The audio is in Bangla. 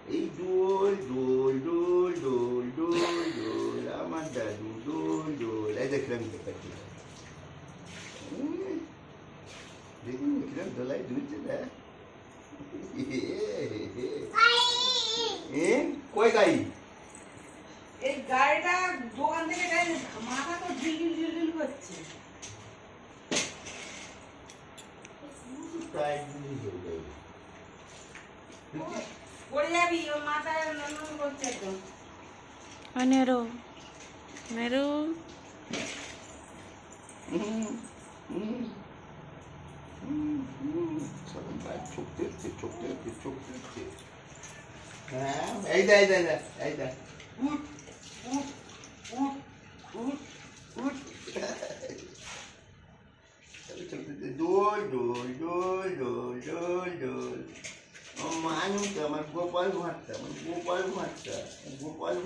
এই দোল দোল দোল দোল দোল দোল আমার দাদু দোল দোল এই দেখলাম দেখুন কিরম দোলাই দুলছে না কই গাই এই গাড়িটা দোকান থেকে মাথা তো ঢিল ঢিল ঢিল করছে পড়ে যাবি ওর মাথায় নন করছে একদম নেরু নেরু হ্যাঁ এই দে এই দে উঠ উঠ উঠ উঠ উঠ দোল দোল দোল দোল দোল দোল মানুষ আমার গোপাল ভাট্টা গোপাল ভাট্টা গোপাল